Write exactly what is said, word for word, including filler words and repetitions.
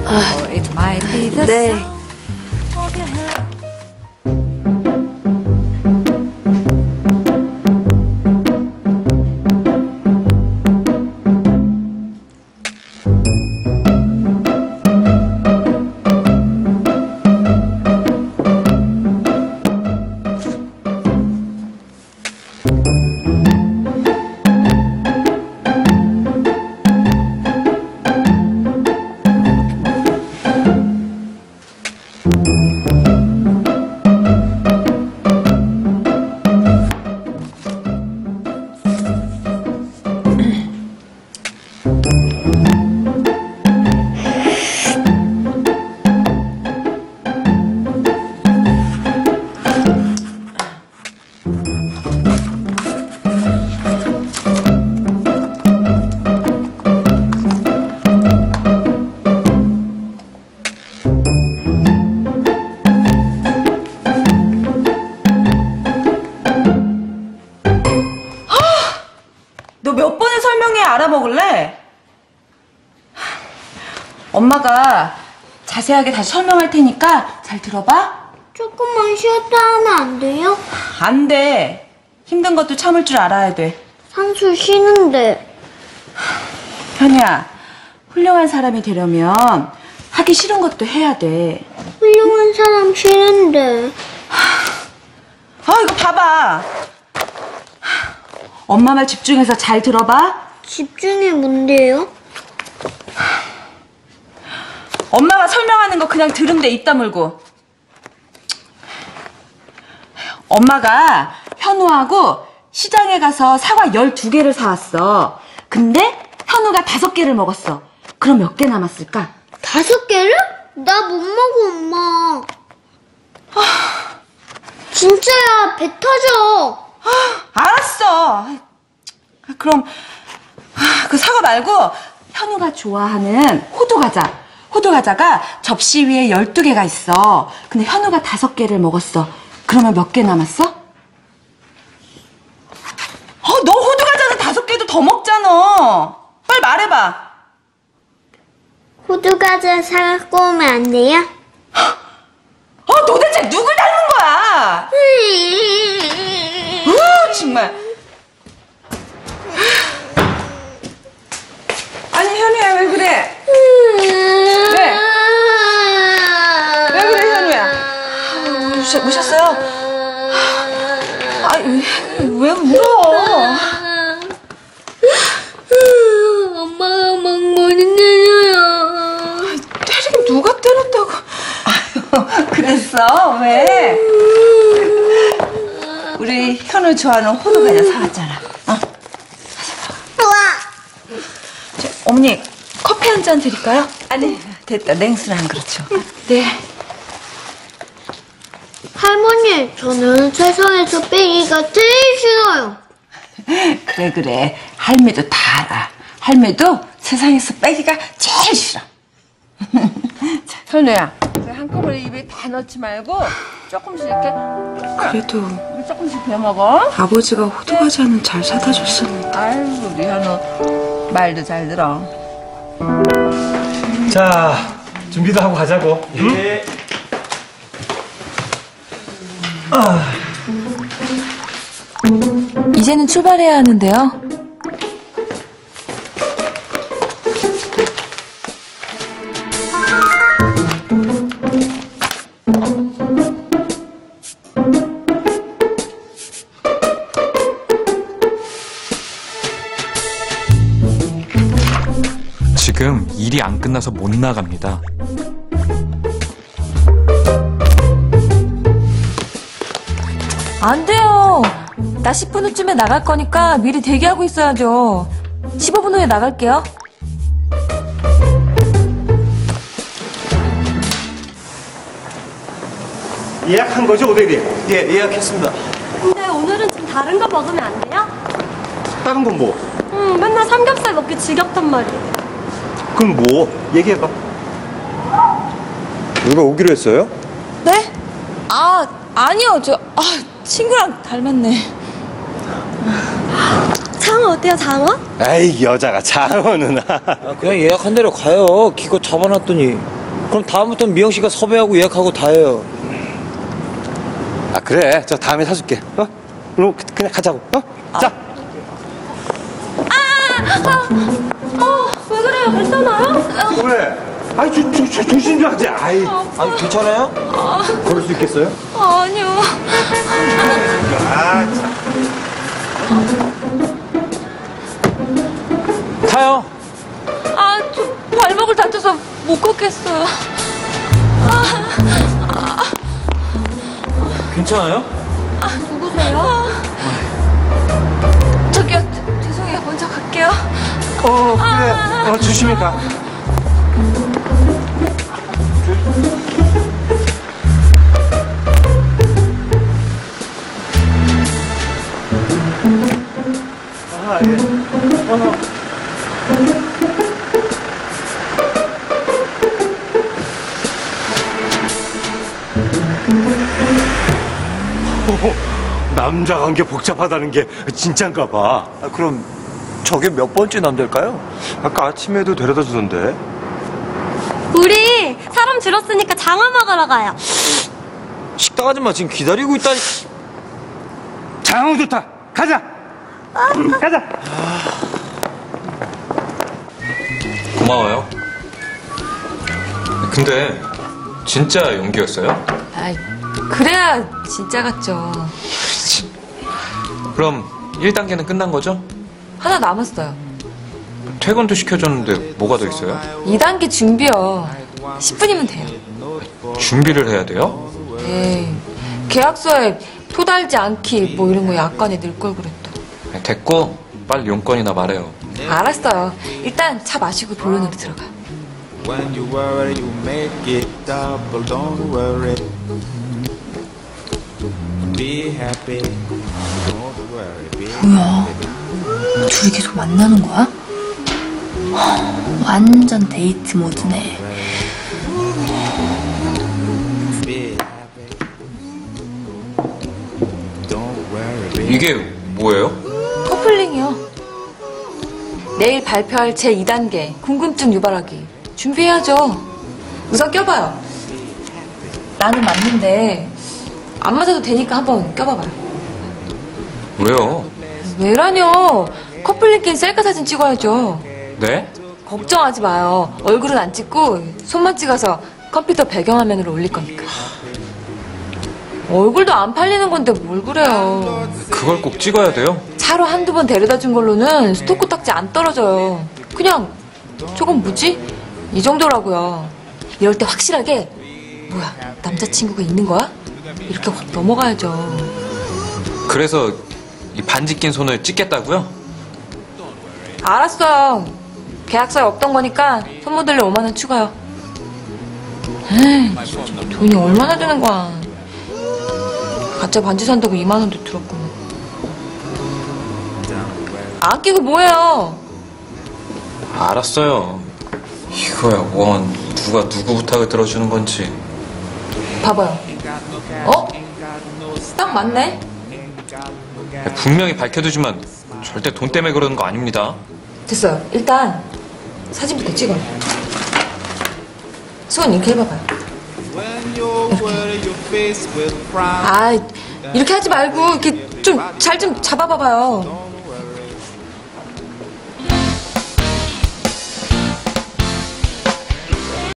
네. 너 몇 번을 설명해 알아먹을래? 엄마가 자세하게 다시 설명할 테니까 잘 들어봐. 조금만 쉬었다 하면 안 돼요? 안 돼. 힘든 것도 참을 줄 알아야 돼. 상수 쉬는데. 현우야, 훌륭한 사람이 되려면 하기 싫은 것도 해야 돼. 훌륭한 사람 싫은데. 아, 이거 봐봐. 엄마 말 집중해서 잘 들어봐. 집중이 뭔데요? 엄마가 설명하는 거 그냥 들으면 돼, 입 다물고. 엄마가 현우하고 시장에 가서 사과 열두 개를 사왔어. 근데 현우가 다섯 개를 먹었어. 그럼 몇 개 남았을까? 다섯 개를? 나 못 먹어, 엄마. 아, 진짜야, 배 터져. 아, 알았어. 그럼 그 사과 말고 현우가 좋아하는 호두과자. 호두과자가 접시 위에 열두 개가 있어. 근데 현우가 다섯 개를 먹었어. 그러면 몇 개 남았어? 어, 너 호두과자는 다섯 개도 더 먹잖아. 빨리 말해봐. 호두과자 사갖고 오면 안 돼요? 어, 도대체 누굴 닮은 거야? 우, 정말. 아니, 현우야, 왜 그래? 왜? 왜 그래, 현우야? 우셨, 우셨어요? 아, 왜, 왜 울어? 엄마가 막 머리 때려요. 때리긴 누가 때렸다고. 아유, 그랬어? 왜? 우리 현우 좋아하는 호두과자 사왔잖아. 어? 우와. 저, 어머니, 커피 한 잔 드릴까요? 아니, 됐다. 냉수는 안 그렇죠. 네. 할머니, 저는 세상에서 빼기가 제일 싫어요. 그래, 그래. 할매도 다 알아. 할매도 세상에서 빼기가 제일 싫어. 자, 현우야. 한꺼번에 입에 다 넣지 말고 조금씩 이렇게. 그래도 조금씩 베어 먹어. 아버지가 호두과자는 잘 사다 줬었는데. 아유, 우리 현우 말도 잘 들어. 자, 준비도 하고 가자고. 응? 아. 이제는 출발해야 하는데요. 지금 일이 안 끝나서 못 나갑니다. 안 돼요. 나 십 분 후쯤에 나갈 거니까 미리 대기하고 있어야죠. 십오 분 후에 나갈게요. 예약한 거죠, 오백이? 예, 예약했습니다. 근데 오늘은 좀 다른 거 먹으면 안 돼요? 다른 건 뭐? 응, 맨날 삼겹살 먹기 지겹단 말이에요. 그럼 뭐? 얘기해봐. 누가 오기로 했어요? 네? 아, 아니요. 저, 아, 친구랑 닮았네. 장어 어때요, 장어? 에이, 여자가 장어는. 아, 그냥 예약한 대로 가요. 기껏 잡아놨더니. 그럼 다음부터는 미영 씨가 섭외하고 예약하고 다 해요. 아 그래 저 다음에 사줄게. 어? 그럼 그냥 가자고. 어? 자. 어, 왜 그래요? 괜찮아요? 왜? 아이 조, 조, 조, 조심 좀 하지. 아이. 아니, 괜찮아요? 걸을 수 있겠어요? 아니요. 아 참. 타요. 아, 저 발목을 다쳐서 못 걷겠어요. 괜찮아요? 누구세요? 저기요, 저- 죄송해요. 먼저 갈게요. 어 그래. 어 조심히 가. 아 예. 어. 남자 관계 복잡하다는 게 진짠가 봐. 아, 그럼 저게 몇 번째 남자일까요? 아까 아침에도 데려다 주던데. 우리 사람 줄었으니까 장어 먹으러 가요. 식당 아줌마 지금 기다리고 있다니. 장어 좋다. 가자. 가자. 고마워요. 근데 진짜 연기였어요? 아, 그래야 진짜 같죠. 그럼 일 단계는 끝난 거죠? 하나 남았어요. 퇴근도 시켜줬는데 뭐가 더 있어요? 이 단계 준비요. 십 분이면 돼요. 준비를 해야 돼요? 에이, 계약서에 토달지 않기 뭐 이런 거 약간에 넣을 걸 그랬다. 됐고 빨리 용건이나 말해요. 알았어요. 일단 차 마시고 본론으로 들어가. When you worry, you make it double. Don't worry. Be happy. Don't worry. Be 뭐야? 둘이 계속 만나는 거야? 완전 데이트 모드네. be happy. Don't worry. Be 이게 뭐예요? 커플링이요. 내일 발표할 제이 단계 궁금증 유발하기 준비해야죠. 우선 껴봐요. 나는 맞는데 안 맞아도 되니까 한번 껴봐봐요. 왜요? 왜라뇨? 커플링 낀 셀카 사진 찍어야죠. 네? 걱정하지 마요. 얼굴은 안 찍고 손만 찍어서 컴퓨터 배경화면으로 올릴 거니까. 얼굴도 안 팔리는 건데 뭘 그래요. 그걸 꼭 찍어야 돼요? 차로 한두 번 데려다 준 걸로는 스토커 딱지 안 떨어져요. 그냥 저건 뭐지? 이 정도라고요. 이럴 때 확실하게 뭐야 남자친구가 있는 거야? 이렇게 확 넘어가야죠. 그래서 이 반지 낀 손을 찍겠다고요? 알았어요. 계약서에 없던 거니까 손모델로 오만 원 추가요. 에이, 돈이 얼마나 드는 거야. 가짜 반지 산다고 이만 원도 들었구만. 안 끼고 뭐해요? 알았어요. 이거야 원 누가 누구 부탁을 들어주는 건지. 봐봐요. 어? 딱 맞네? 분명히 밝혀두지만 절대 돈 때문에 그러는 거 아닙니다. 됐어요. 일단 사진부터 찍어요. 수건 이렇게 해봐봐요. when you worry, your face will frown. 아, 이렇게 하지 말고 이렇게 좀 잘 좀 잡아봐봐요.